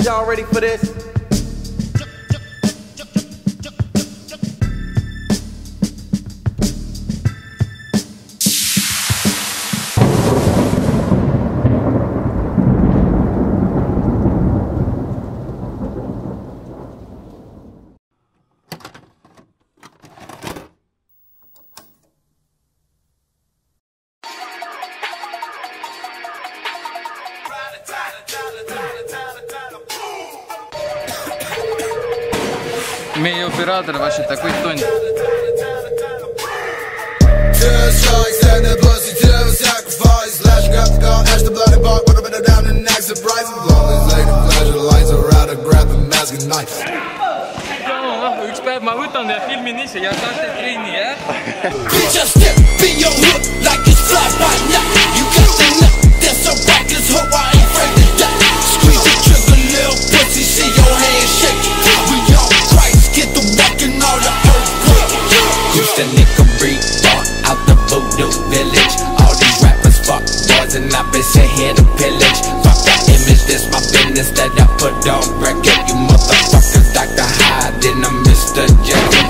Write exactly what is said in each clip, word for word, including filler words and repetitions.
y'all ready for this? Мій оператор, ваші такий тонь. Üks päev ma võtan ja filmin ise ja saate treeni, jah? That nigga reborn out the voodoo village. All these rappers fuck boys and I've been sent here to pillage. Fuck that image, this my business that I put on record. You motherfuckers Doctor Hyde and I'm Mister Jekyll.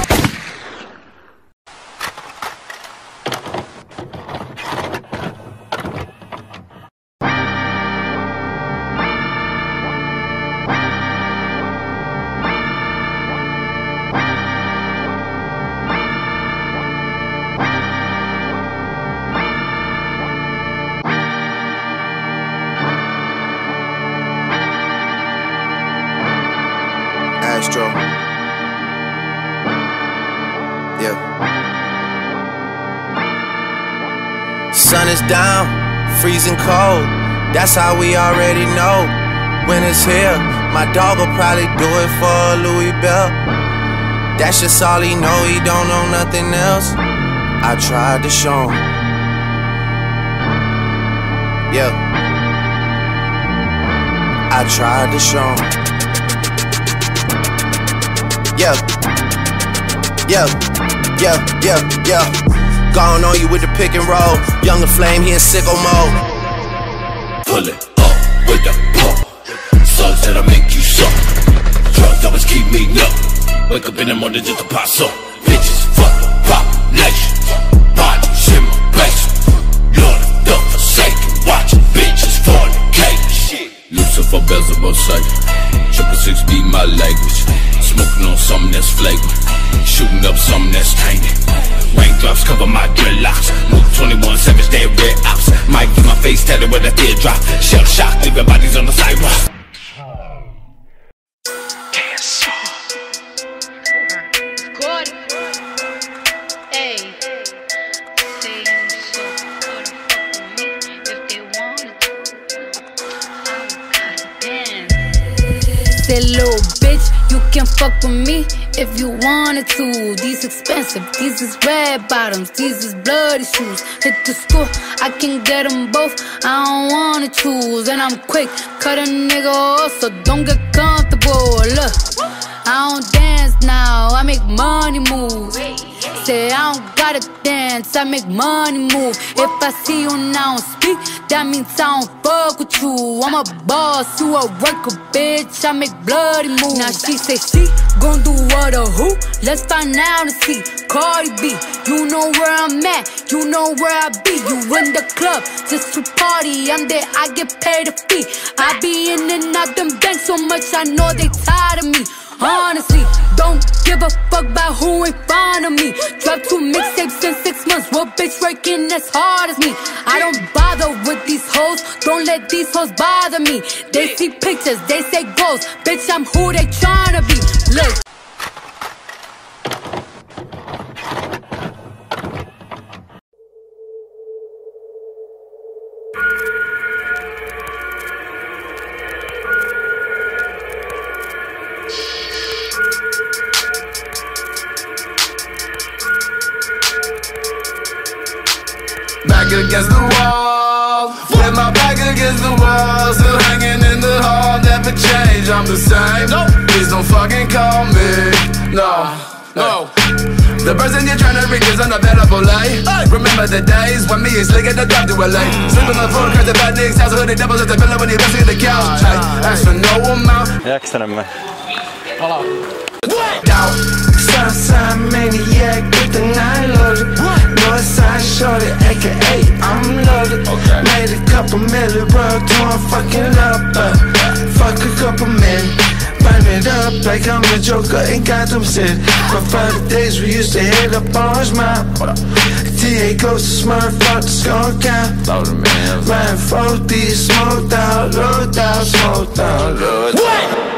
Astro. Yeah. Sun is down, freezing cold. That's how we already know when it's here. My dog will probably do it for Louis Bell. That's just all he know, he don't know nothing else. I tried to show him. Yeah. I tried to show him. Yeah, yeah, yeah, yeah, yeah. Gone on you with the pick and roll. Younger Flame, he in sicko mode. Pull it up with the pump. Songs that'll make you suck. Drugs always keep me up. Wake up in the morning just to pop some. Bitches, fuck, pop, nation. Body, shimmer, place. Lord, the forsaken. Watching bitches fornicate. Lucifer, Beelzebub, Satan. Triple six be my language. Smoking on something that's flagrant. Shooting up something that's tainted. Raindrops cover my dreadlocks. Move twenty-one Savage, dead red ops. Might get my face tatted with a teardrop. Shell shock, leaving bodies on the sidewalk. Say little bitch, you can fuck with me if you wanted to. These expensive, these is red bottoms, these is bloody shoes. Hit the school, I can get them both, I don't wanna choose. And I'm quick, cut a nigga off, so don't get comfortable. Look, I don't dance now, I make money move. Say I don't gotta dance, I make money move. If I see you now speak, that means I don't fuck with you. I'm a boss, you a worker, bitch, I make bloody moves. Now she say she gon' do what or who? Let's find out and see. Cardi B, you know where I'm at, you know where I be. You in the club just to party, I'm there, I get paid a fee. I be in and out them banks so much, I know they tired of me. Honestly, don't give a fuck about who in front of me. Drop two mixtapes in six months. What bitch working as hard as me? I don't bother with these hoes. Don't let these hoes bother me. They see pictures, they say goals. Bitch, I'm who they tryna be. Look. Back against the wall, with my back against the wall, still hanging in the hall, never change, I'm the same. Nope. Please don't fucking call me, no, no. The person you're trying to reach is unavailable, like remember the days when me and Slick at the dump to L A. Sleep on the floor, cause the bad niggas house, hooded devils at the pillow when you best in the couch. Ask for no amount. Jakstanemme. Pala. Southside maniac with the nine loaded. Northside shorty, aka I'm loaded. Okay. Made a couple million, bro, torn fucking up. Uh, fuck a couple men, burn it up like I'm the Joker in Gotham City. But for the days we used to hit up Orange Mountain. T A goes to Smurf, fuck the skull count. Loaded, man. Riding four D, smoked out, load out, smoked out, load out.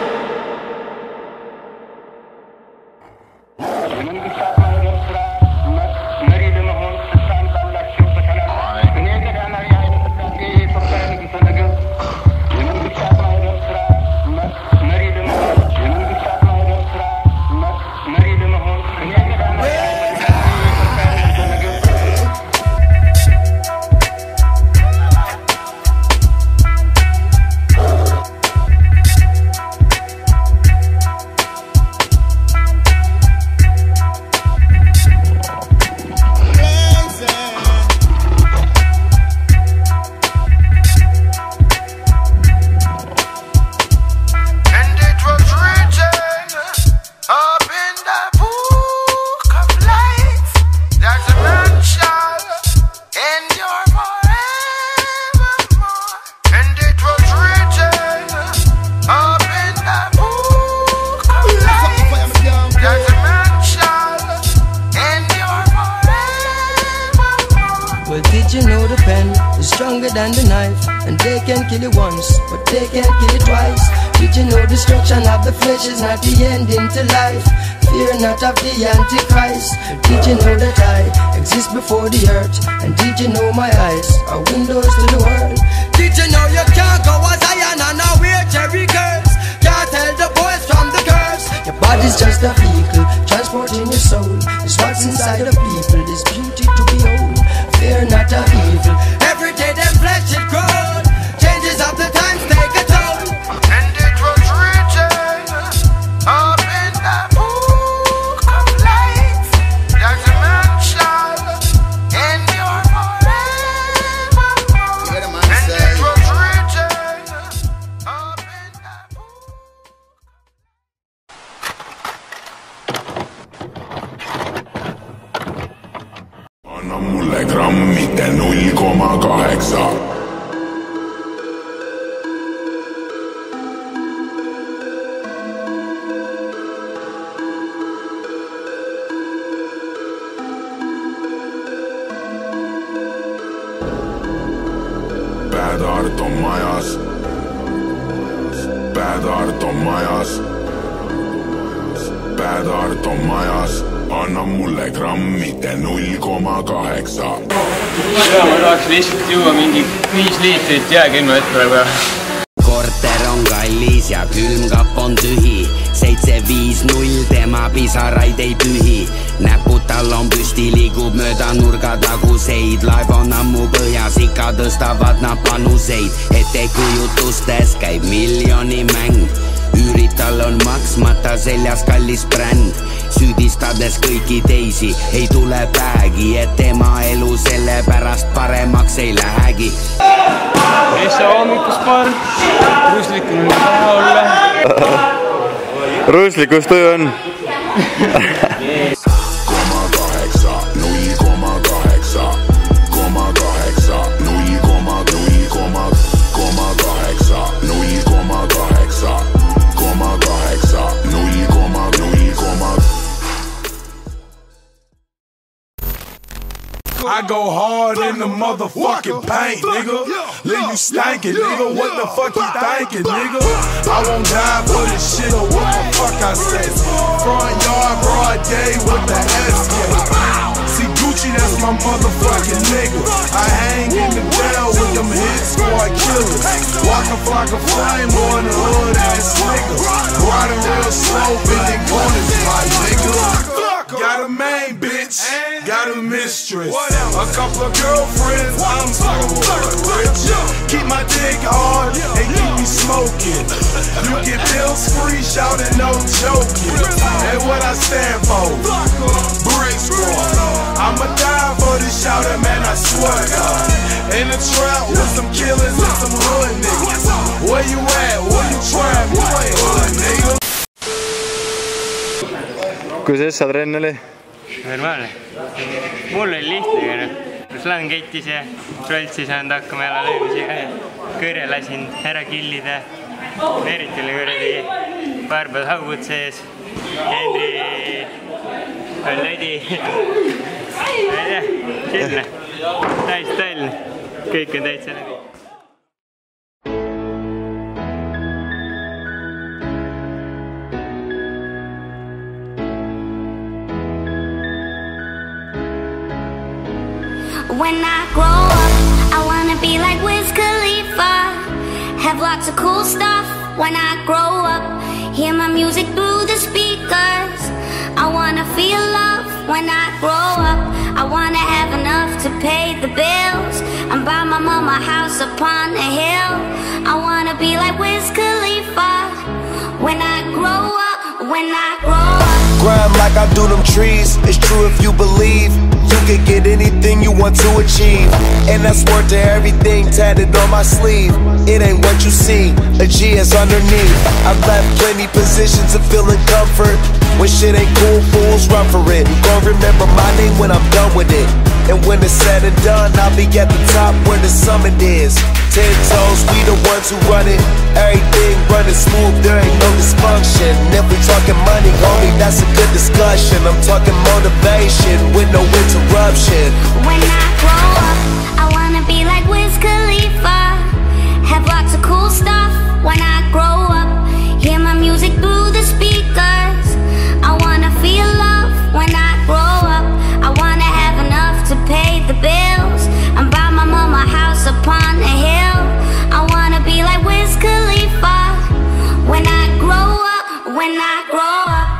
Than the knife, and they can kill you once, but they can't kill you twice. Did you know destruction of the flesh is not the end into life? Fear not of the Antichrist. Did you know that I exist before the earth? And did you know my eyes are windows to the world? Did you know you can't go as Zion and now wear cherry curves? Can't tell the boys from the curves. Your body's just a vehicle, transporting your soul. It's what's inside of people, this beauty to behold. Fear not of evil. Every day them flesh it grows. Changes of the times take a toll. And it was written up in the book of life that a man shall endure forevermore. And it was written up in the book. Anna mulle grammite null koma kaheksa. Päätart on majas. Päätart on majas. Päätart on majas. Anna mulle grammite null koma kaheksa. Ja ma tahaks lihtsalt juua mingi viis liitrit jääkilma ette praegu. Korter on kallis ja külmkapp on tühi. seitse viis null tema pisaraid ei pühi. Näpud tal on püsti, liigub mööda nurgataguseid. Laev on ammu põhjas, ikka tõstavad nad panuseid. Ettekujutustes käib miljoni mäng. Üürid tal on maksmata, seljas kallis bränd. Süüdistades kõiki teisi, ei tule päägi, et tema elu selle pärast paremaks ei lähegi. Essa hommikuspark, Ruuslikul on taha olla. Ruuslikus töö on. Koma kaheksa, null koma kaheksa. Koma kaheksa, null koma null koma koma kaheksa. Null koma kaheksa. Koma kaheksa, null koma null koma. I go hard in the motherfucking paint, nigga. Leave you stankin', nigga. What the fuck you thinking, nigga? I won't die for this shit or what the fuck I say. Front yard, broad day with the S K. See Gucci, that's my motherfucking nigga. I hang in the jail with them hit squad killers. Walking like a flame on the hood ass nigga. Riding real slow, bending corners, my nigga. Got a main bitch, got a mistress, a couple of girlfriends, I'm so rich. Keep my dick hard and keep me smoking. You get bills free, shouting no joking. And what I stand for. Brick squad. I'ma die for this shouter, man, I swear to God. In the trap with some killers and some hood niggas. Where you at? Where you trying? You ain't hood, nigga. Kuidas sa trenn oli? Normaalne. Mul oli lihtne, noh. Ruslan kettis ja Roltsi saanud hakkama jälle löömisiga ja kõrje lasin ära killida. Merit oli kuradi paar pead haugud sees. Henri on lödi. Ma ei tea, sinna. Täis tall. Kõik on täitsa läbi. When I grow up, I wanna be like Wiz Khalifa. Have lots of cool stuff when I grow up. Hear my music through the speakers. I wanna feel love when I grow up. I wanna have enough to pay the bills and buy my mama a house upon a hill. I wanna be like Wiz Khalifa when I grow up, when I grow up. Grind like I do them trees. It's true if you believe you can get anything you want to achieve. And that's worth to everything tatted on my sleeve. It ain't what you see, a G is underneath. I've left plenty positions of feeling comfort. When shit ain't cool, fools run for it. Gonna remember my name when I'm done with it. And when it's said and done, I'll be at the top where the summit is. Ten toes, we the ones who run it. Everything running smooth, there ain't no dysfunction. And if we talking money, homie, that's a good discussion. I'm talking motivation with no interruption. When I grow up, I wanna be like Wiz Khalifa. Have lots of cool stuff when I grow up. Hear my music through the speakers. I wanna feel love when I grow up. I wanna have enough to pay the bills and buy my mama a house upon a hill. I wanna be like Wiz Khalifa when I grow up, when I grow up.